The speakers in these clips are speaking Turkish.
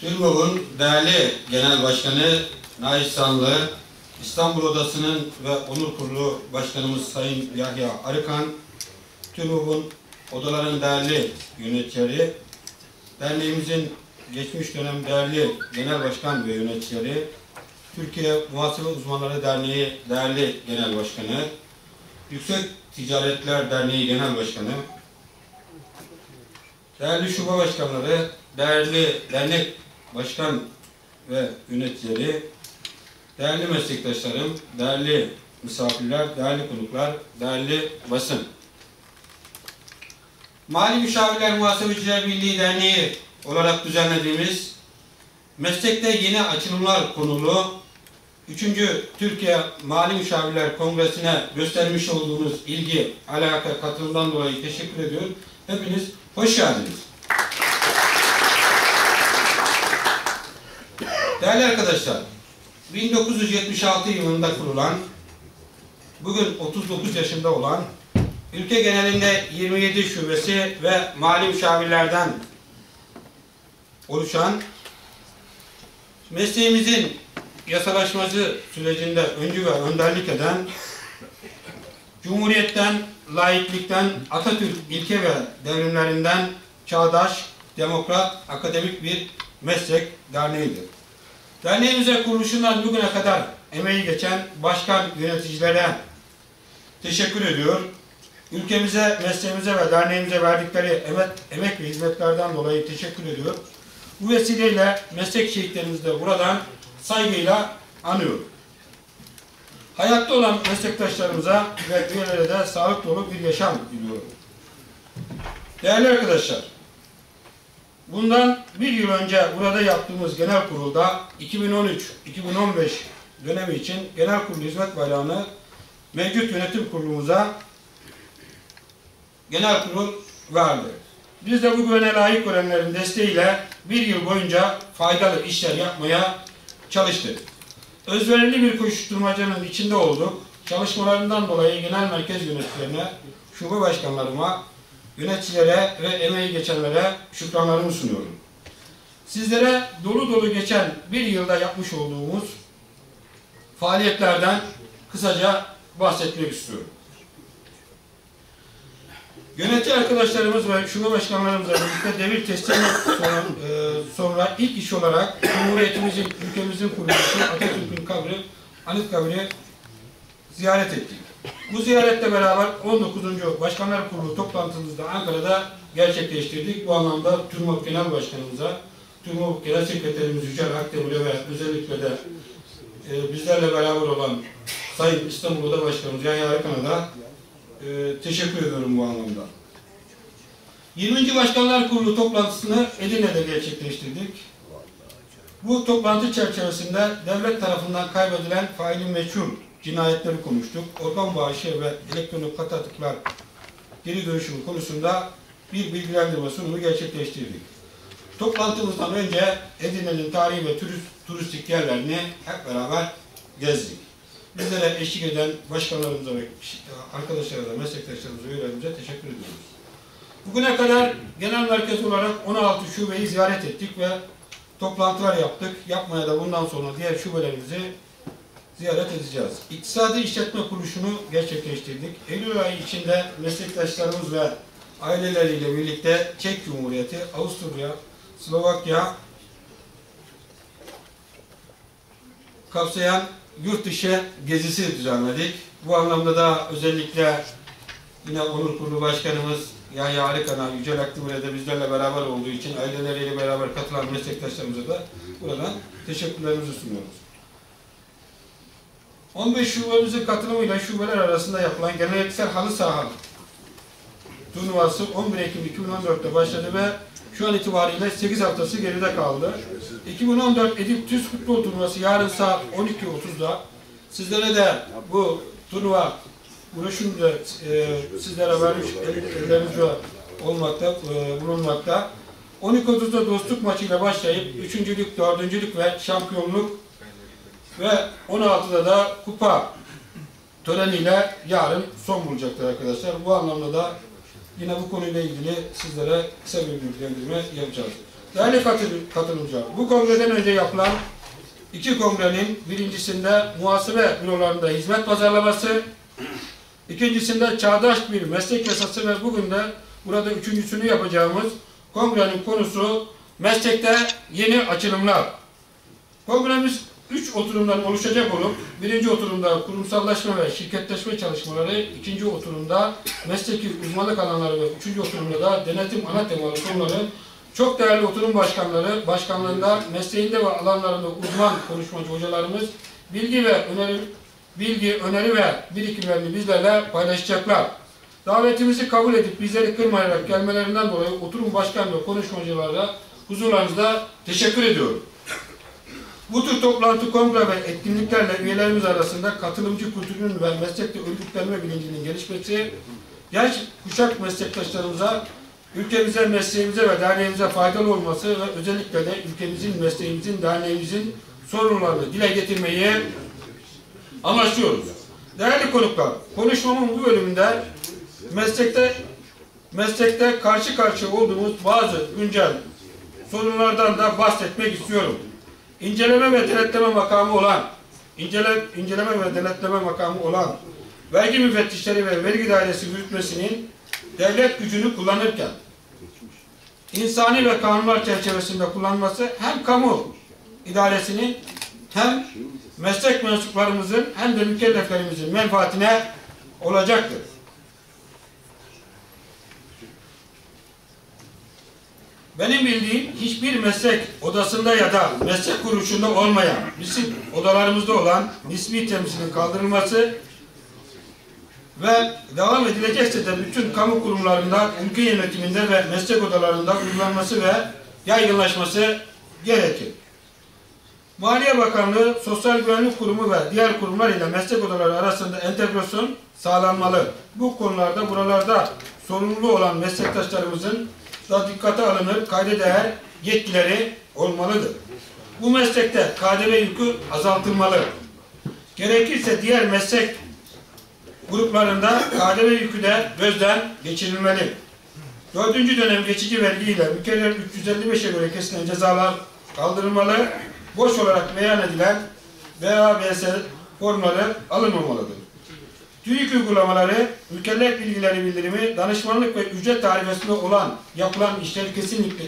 TÜRMOV'un değerli Genel Başkanı Naif Sanlı, İstanbul Odası'nın ve Onur Kurulu Başkanımız Sayın Yahya Arıkan, TÜRMOV'un odaların değerli yöneticileri, derneğimizin geçmiş dönem değerli Genel Başkan ve yöneticileri, Türkiye Muhasebe Uzmanları Derneği değerli Genel Başkanı, Yüksek Ticaretler Derneği Genel Başkanı, değerli şube başkanları, değerli dernek başkan ve yöneticileri, değerli meslektaşlarım, değerli misafirler, değerli konuklar, değerli basın. Mali Müşavirler Muhasebeciler Birliği Derneği olarak düzenlediğimiz meslekte yeni açılımlar konulu 3. Türkiye Mali Müşavirler Kongresi'ne göstermiş olduğunuz ilgi, alaka, katılımdan dolayı teşekkür ediyorum. Hepiniz hoş geldiniz. Değerli arkadaşlar, 1976 yılında kurulan, bugün 39 yaşında olan, ülke genelinde 27 şubesi ve mali müşavirlerden oluşan, mesleğimizin yasalaşması sürecinde öncü ve önderlik eden, Cumhuriyet'ten, laiklikten, Atatürk ilke ve devrimlerinden çağdaş, demokrat, akademik bir meslek derneğidir. Derneğimize kuruluşundan bugüne kadar emeği geçen başkan yöneticilere teşekkür ediyor. Ülkemize, mesleğimize ve derneğimize verdikleri emek ve hizmetlerden dolayı teşekkür ediyor. Bu vesileyle meslek şehitlerimizi de buradan saygıyla anıyorum. Hayatta olan meslektaşlarımıza ve üyelere de sağlık dolu bir yaşam diliyorum. Değerli arkadaşlar, bundan bir yıl önce burada yaptığımız genel kurulda 2013-2015 dönemi için genel kurul hizmet bayrağını mevcut yönetim kurulumuza genel kurul verdi. Biz de bu güvene layık görenlerin desteğiyle bir yıl boyunca faydalı işler yapmaya çalıştık. Özverili bir koşuşturmacanın içinde olduk. Çalışmalarından dolayı genel merkez yöneticilerine, şube başkanlarıma, yöneticilere ve emeği geçenlere şükranlarımı sunuyorum. Sizlere dolu dolu geçen bir yılda yapmış olduğumuz faaliyetlerden kısaca bahsetmek istiyorum. Yönetici arkadaşlarımız ve şube başkanlarımızla birlikte devir teslimi sonra ilk iş olarak Cumhuriyetimizin, ülkemizin kurucusu Atatürk'ün kabri, Anıtkabir'i ziyaret ettik. Bu ziyaretle beraber 19. Başkanlar Kurulu toplantımızda Ankara'da gerçekleştirdik. Bu anlamda TÜRMOV Genel Başkanımıza, TÜRMOV Genel Sekreterimiz Yücel Akdemir'e ve özellikle de bizlerle beraber olan Sayın İstanbul Oda Başkanımız Yahya Arıkan'a da teşekkür ediyorum bu anlamda. 20. Başkanlar Kurulu toplantısını Edirne'de gerçekleştirdik. Bu toplantı çerçevesinde devlet tarafından kaybedilen faili meçhul cinayetleri konuştuk. Organ bağışı ve elektronik katıklar geri dönüşümü konusunda bir bilgilendirme sunumu gerçekleştirdik. Toplantımızdan önce Edirne'nin tarihi ve turistik yerlerini hep beraber gezdik. Bizlere eşlik eden başkanlarımıza ve arkadaşlarımıza, meslektaşlarımıza, üyelerimize teşekkür ediyoruz. Bugüne kadar genel merkez olarak 16 şubeyi ziyaret ettik ve toplantılar yaptık. Yapmaya da bundan sonra diğer şubelerimizi ziyaret edeceğiz. İktisadi İşletme Kuruluşu'nu gerçekleştirdik. Eylül ayı içinde meslektaşlarımız ve aileleriyle birlikte Çek Cumhuriyeti, Avusturya, Slovakya kapsayan yurt dışı gezisi düzenledik. Bu anlamda da özellikle yine Onur Kurulu Başkanımız Yahya Arıkan'a, Yücel Akdemir'e de bizlerle beraber olduğu için aileleriyle beraber katılan meslektaşlarımıza da buradan teşekkürlerimizi sunuyoruz. 15 şubemizin katılımıyla şubeler arasında yapılan geleneksel halı saha turnuvası 11 Ekim 2014'te başladı ve şu an itibariyle 8 haftası geride kaldı. 2014 Edip Tüz Futbol Turnuvası yarın saat 12.30'da sizlere de bu turnuva broşürünü de sizlere vermiş ellerinizde bulunmakta. 12.30'da dostluk maçıyla başlayıp 3.lük, 4.lük ve şampiyonluk ve 16'da da kupa töreniyle yarın son bulacaktır arkadaşlar. Bu anlamda da yine bu konuyla ilgili sizlere kısa bir bilgilendirme yapacağız. Değerli katılımcılar, bu kongreden önce yapılan iki kongrenin birincisinde muhasebe bürolarında hizmet pazarlaması, ikincisinde çağdaş bir meslek yasası ve bugün de burada üçüncüsünü yapacağımız kongrenin konusu meslekte yeni açılımlar. Kongremiz 3 oturumdan oluşacak olup birinci oturumda kurumsallaşma ve şirketleşme çalışmaları, ikinci oturumda mesleki uzmanlık alanları ve üçüncü oturumda da denetim ana temalı konuları çok değerli oturum başkanları başkanlığında mesleğinde ve alanlarında uzman konuşmacı hocalarımız bilgi, öneri ve birikimlerini bizlerle paylaşacaklar. Davetimizi kabul edip bizleri kırmayarak gelmelerinden dolayı oturum başkan ve konuşmacılara huzurlarınızda teşekkür ediyorum. Bu tür toplantı, kongre ve etkinliklerle üyelerimiz arasında katılımcı kültürünün ve meslekte örgütlenme bilincinin gelişmesi, genç kuşak meslektaşlarımıza, ülkemize, mesleğimize ve derneğimize faydalı olması ve özellikle de ülkemizin, mesleğimizin, derneğimizin sorunlarını dile getirmeyi amaçlıyoruz. Değerli konuklar, konuşmamın bu bölümünde meslekte karşı karşıya olduğumuz bazı güncel sorunlardan da bahsetmek istiyorum. İnceleme ve denetleme makamı olan vergi müfettişleri ve vergi dairesi yürütmesinin devlet gücünü kullanırken insani ve kanunlar çerçevesinde kullanması hem kamu idaresinin hem meslek mensuplarımızın hem de mükelleflerimizin menfaatine olacaktır. Benim bildiğim hiçbir meslek odasında ya da meslek kuruluşunda olmayan, bizim odalarımızda olan nisbi temsilin kaldırılması ve devam edilecekse de bütün kamu kurumlarında, ülke yönetiminde ve meslek odalarında uygulanması ve yaygınlaşması gerekir. Maliye Bakanlığı, Sosyal Güvenlik Kurumu ve diğer kurumlar ile meslek odaları arasında entegrasyon sağlanmalı. Bu konularda buralarda sorumlu olan meslektaşlarımızın da dikkate alınır, kayda değer yetkileri olmalıdır. Bu meslekte KDV yükü azaltılmalı. Gerekirse diğer meslek gruplarında KDV yükü de gözden geçirilmeli. 4. dönem geçici vergi ile mükellef 355'e göre kesilen cezalar kaldırılmalı. Boş olarak beyan edilen VABS formları alınmamalıdır. TÜİK uygulamaları, mükellef bilgileri bildirimi, danışmanlık ve ücret tarifesinde yapılan işler kesinlikle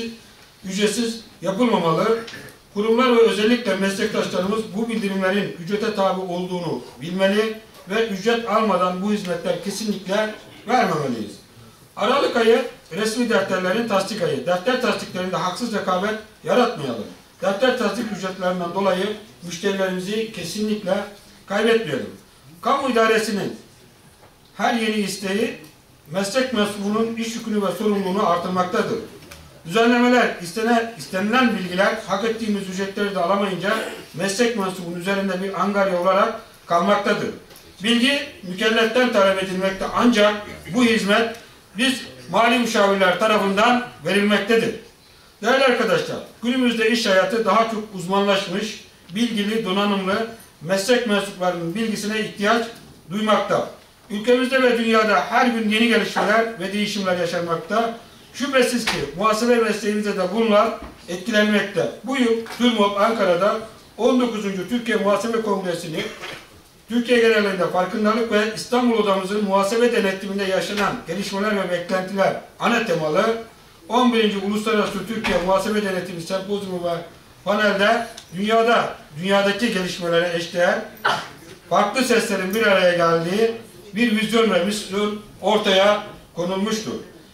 ücretsiz yapılmamalı. Kurumlar ve özellikle meslektaşlarımız bu bildirimlerin ücrete tabi olduğunu bilmeli ve ücret almadan bu hizmetler kesinlikle vermemeliyiz. Aralık ayı resmi defterlerin tasdik ayı. Defter tasdiklerinde haksız rekabet yaratmayalım. Defter tasdik ücretlerinden dolayı müşterilerimizi kesinlikle kaybetmeyelim. Kamu idaresinin her yeni isteği meslek mensubunun iş yükünü ve sorumluluğunu artırmaktadır. Düzenlemeler, istenilen bilgiler hak ettiğimiz ücretleri de alamayınca meslek mensubunun üzerinde bir angarya olarak kalmaktadır. Bilgi mükelleften talep edilmekte ancak bu hizmet biz mali müşavirler tarafından verilmektedir. Değerli arkadaşlar, günümüzde iş hayatı daha çok uzmanlaşmış, bilgili, donanımlı meslek mensuplarının bilgisine ihtiyaç duymakta. Ülkemizde ve dünyada her gün yeni gelişmeler ve değişimler yaşanmakta. Şüphesiz ki muhasebe mesleğimizde de bunlar etkilenmekte. Bu yıl TÜRMOP Ankara'da 19. Türkiye Muhasebe Kongresi'ni Türkiye genelinde farkındalık ve İstanbul Odamızın muhasebe denetiminde yaşanan gelişmeler ve beklentiler ana temalı 11. Uluslararası Türkiye Muhasebe Denetimi Sempozyumu ve panelde dünyadaki gelişmelere eşdeğer farklı seslerin bir araya geldiği bir vizyon ve misyon ortaya konulmuştur.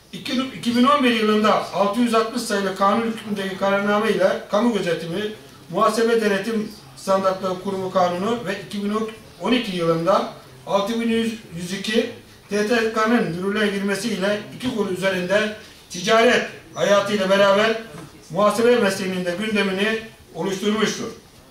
2011 yılında 660 sayılı kanun hükmündeki kararname ile kamu gözetimi, muhasebe denetim standartları kurumu kanunu ve 2012 yılında 6102 TTK'nın yürürlüğe girmesiyle iki konu üzerinde ticaret hayatıyla beraber muhasebe mesleğinin de gündemini oluşturmuştur.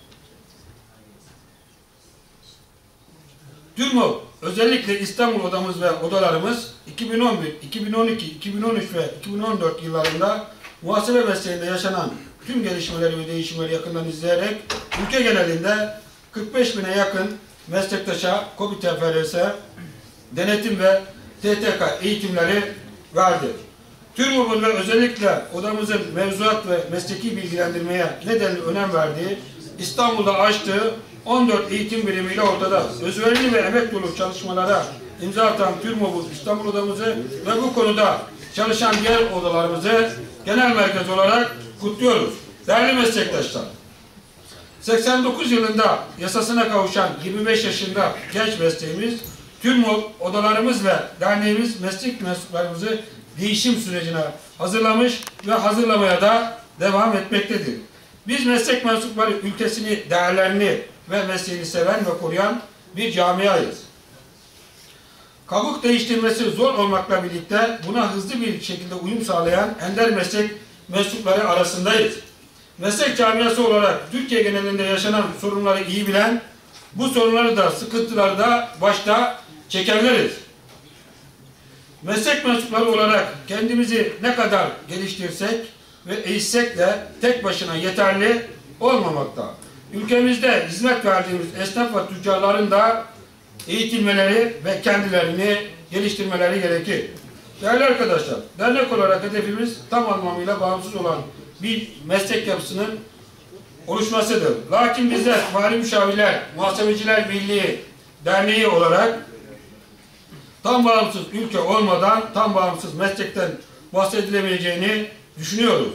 TÜRMOP, özellikle İstanbul Odamız ve odalarımız 2011, 2012, 2013 ve 2014 yıllarında muhasebe mesleğinde yaşanan tüm gelişmeleri ve değişimleri yakından izleyerek ülke genelinde 45.000'e yakın meslektaşa KOBİ TFRS, denetim ve TTK eğitimleri verdi. TÜRMOB'un ve özellikle odamızın mevzuat ve mesleki bilgilendirmeye nedenli önem verdiği, İstanbul'da açtığı 14 eğitim birimiyle ortada. Özverili ve emek dolu çalışmalara imza atan TÜRMOB İstanbul odamızı ve bu konuda çalışan diğer odalarımızı genel merkez olarak kutluyoruz. Değerli meslektaşlar, 89 yılında yasasına kavuşan 25 yaşında genç mesleğimiz, TÜRMOB odalarımız ve derneğimiz meslek mensuplarımızı değişim sürecine hazırlamış ve hazırlamaya da devam etmektedir. Biz meslek mensupları ülkesini, değerlerini ve mesleğini seven ve koruyan bir camiayız. Kabuk değiştirmesi zor olmakla birlikte buna hızlı bir şekilde uyum sağlayan ender meslek mensupları arasındayız. Meslek camiası olarak Türkiye genelinde yaşanan sorunları iyi bilen, bu sorunları da sıkıntıları da başta çekenleriz. Meslek mensupları olarak kendimizi ne kadar geliştirsek ve eğitsek de tek başına yeterli olmamakta. Ülkemizde hizmet verdiğimiz esnaf ve tüccarların da eğitilmeleri ve kendilerini geliştirmeleri gerekir. Değerli arkadaşlar, dernek olarak hedefimiz tam anlamıyla bağımsız olan bir meslek yapısının oluşmasıdır. Lakin bizler Mali Müşavirler, Muhasebeciler Birliği Derneği olarak tam bağımsız ülke olmadan tam bağımsız meslekten bahsedilemeyeceğini düşünüyoruz.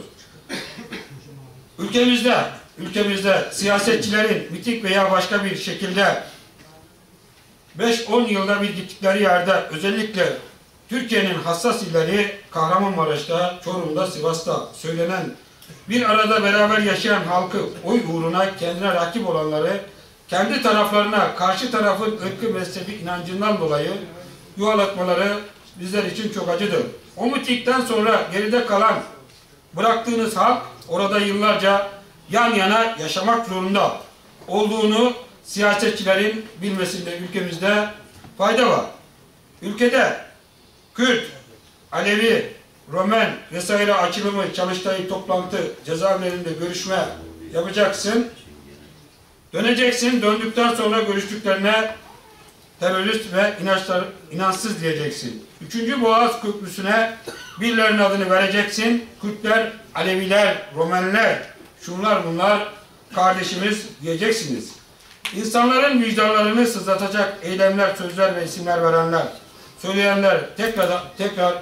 Ülkemizde siyasetçilerin miting veya başka bir şekilde 5-10 yılda bir gittikleri yerde, özellikle Türkiye'nin hassas illeri Kahramanmaraş'ta, Çorum'da, Sivas'ta söylenen bir arada beraber yaşayan halkı oy uğruna kendine rakip olanları kendi taraflarına karşı tarafın ırkı mezhebi inancından dolayı yuvalatmaları bizler için çok acıdır. O mitingden sonra geride kalan bıraktığınız halk orada yıllarca yan yana yaşamak zorunda olduğunu siyasetçilerin bilmesinde ülkemizde fayda var. Ülkede Kürt, Alevi, Romen vesaire açılımı, çalıştay, toplantı, cezaevlerinde görüşme yapacaksın. Döneceksin, döndükten sonra görüştüklerine terörist ve inançsız diyeceksin. 3. Boğaz Köprüsü'ne birilerinin adını vereceksin. Kürtler, Aleviler, Romenler, şunlar bunlar kardeşimiz diyeceksiniz. İnsanların vicdanlarını sızlatacak eylemler, sözler ve isimler verenler, söyleyenler tekrar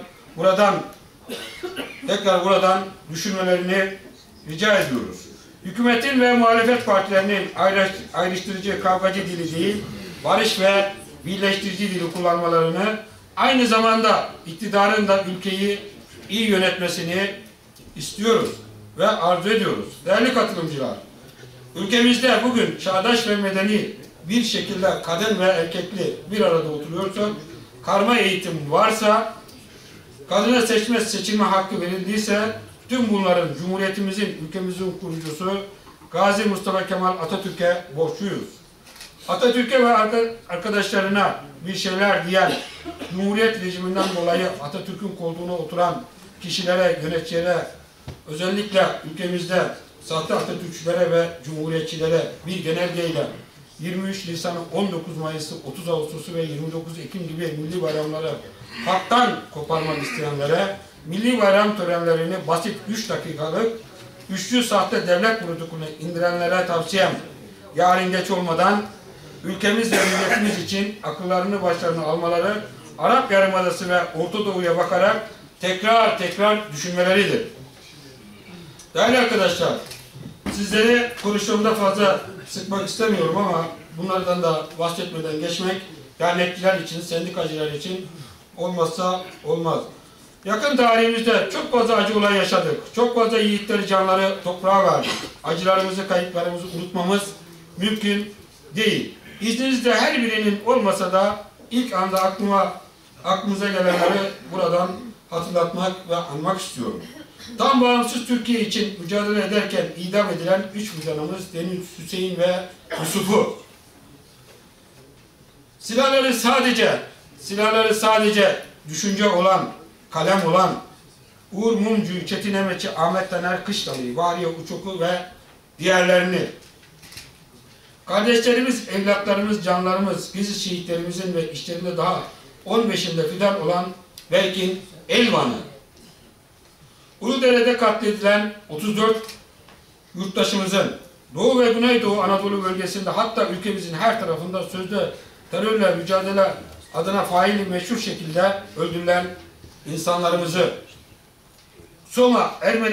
buradan düşünmelerini rica ediyoruz. Hükümetin ve muhalefet partilerinin ayrıştırıcı, kavgacı dili değil, barış ve birleştirici dili kullanmalarını, aynı zamanda iktidarın da ülkeyi iyi yönetmesini istiyoruz ve arzu ediyoruz. Değerli katılımcılar, ülkemizde bugün çağdaş ve medeni bir şekilde kadın ve erkekli bir arada oturuyorsa, karma eğitim varsa, kadına seçilme hakkı verildiyse, tüm bunların Cumhuriyetimizin, ülkemizin kurucusu Gazi Mustafa Kemal Atatürk'e borçluyuz. Atatürk'e ve arkadaşlarına bir şeyler diyen, Cumhuriyet rejiminden dolayı Atatürk'ün koltuğuna oturan kişilere, yöneticilere, özellikle ülkemizde sahte Atatürkçülere ve Cumhuriyetçilere bir genelgeyle 23 Nisan'ı, 19 Mayıs'ı, 30 Ağustos'u ve 29 Ekim gibi milli bayramları haktan koparmak isteyenlere, milli bayram törenlerini basit 3 dakikalık üçlü sahte devlet protokolüne indirenlere tavsiyem, yarın geç olmadan ülkemiz ve milletimiz için akıllarını başlarına almaları, Arap Yarımadası ve Orta Doğu'ya bakarak tekrar düşünmeleridir. Değerli arkadaşlar, sizleri konuşmamda fazla sıkmak istemiyorum ama bunlardan da bahsetmeden geçmek dernekçiler için, sendikacılar için olmazsa olmaz. Yakın tarihimizde çok fazla acı olay yaşadık. Çok fazla yiğitleri, canları toprağa verdik. Acılarımızı, kayıplarımızı unutmamız mümkün değil. İzninizle her birinin olmasa da ilk anda aklımıza gelenleri buradan hatırlatmak ve anmak istiyorum. Tam bağımsız Türkiye için mücadele ederken idam edilen 3 mücanımız Deniz, Hüseyin ve Yusuf'u. Silahları sadece düşünce olan, kalem olan Uğur Mumcu, Çetin Emeçi, Ahmet Taner Kışlalı, Vahriye Uçok'u ve diğerlerini, kardeşlerimiz, evlatlarımız, canlarımız, bizi şehitlerimizin ve işlerinde daha 15'inde fidan olan Berkin Elvan'ı, Uludere'de katledilen 34 yurttaşımızın Doğu ve Güneydoğu Anadolu bölgesinde, hatta ülkemizin her tarafında sözde terörle mücadele adına faili meşhur şekilde öldürülen insanlarımızı, Soma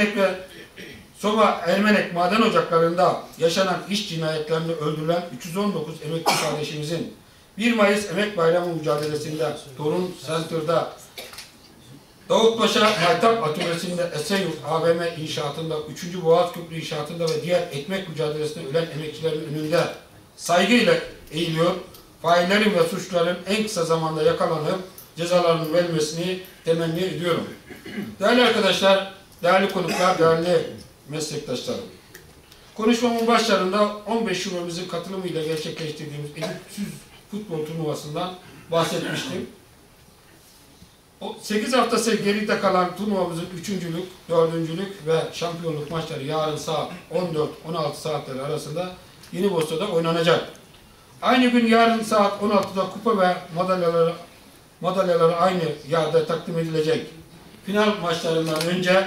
Ermenek maden ocaklarında yaşanan iş cinayetlerini öldürülen 319 emekli kardeşimizin 1 Mayıs Emek Bayramı mücadelesinde Torun Center'da, Davutpaşa Maytap Atölyesi'nde, Esenyurt AVM inşaatında, 3. Boğaz Köprü inşaatında ve diğer ekmek mücadelesinde ölen emekçilerin önünde saygıyla eğiliyor. Faillerin ve suçluların en kısa zamanda yakalanıp cezalarının verilmesini temenni ediyorum. Değerli arkadaşlar, değerli konuklar, değerli meslektaşlarım. Konuşmamın başlarında 15 şubemizin katılımıyla gerçekleştirdiğimiz Edipsüz futbol turnuvasından bahsetmiştim. 8 hafta geride kalan turnuvamızın 3.lük, 4.lük ve şampiyonluk maçları yarın saat 14-16 saatleri arasında Yenibosna'da oynanacak. Aynı gün yarın saat 16'da kupa ve madalyaları aynı yerde takdim edilecek. Final maçlarından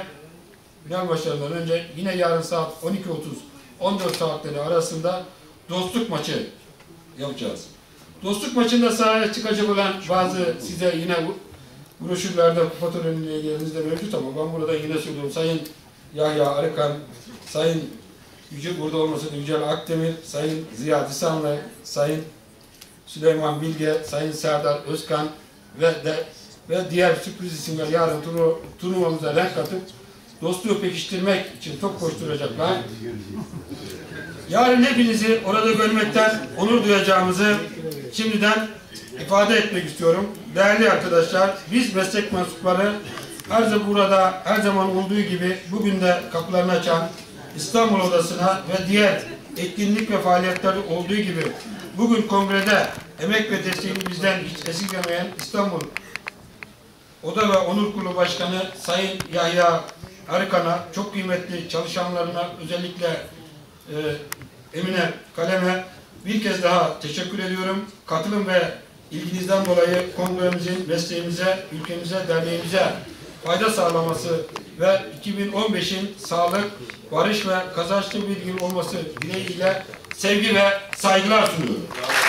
önce yine yarın saat 12:30-14 saatleri arasında dostluk maçı yapacağız. Dostluk maçında sahaya çıkacak olan bazı, size yine broşürlerde fotoğrafının elinizde mevcut ama ben burada yine söylüyorum. Sayın Yahya Arıkan, Sayın burada olmasa da Yücel Akdemir, Sayın Ziya Disanlı, Sayın Süleyman Bilge, Sayın Serdar Özkan ve diğer sürpriz isimler yarın turnuvamıza renk katıp dostluğu pekiştirmek için top koşturacaklar. Yarın hepinizi orada görmekten onur duyacağımızı şimdiden ifade etmek istiyorum. Değerli arkadaşlar, biz meslek mensupları her zaman olduğu gibi bugün de kapılarını açan İstanbul Odası'na ve diğer etkinlik ve faaliyetleri olduğu gibi bugün kongrede emek ve desteğini bizden hiç esirgemeyen İstanbul Oda ve Onur Kurulu Başkanı Sayın Yahya Arıkan'a, çok kıymetli çalışanlarına, özellikle Emine Kalem'e bir kez daha teşekkür ediyorum. Katılım ve ilginizden dolayı kongremizin mesleğimize, ülkemize, derneğimize fayda sağlaması ve 2015'in sağlık, barış ve kazançlı bir yıl olması dileğiyle sevgi ve saygılar sunuyorum.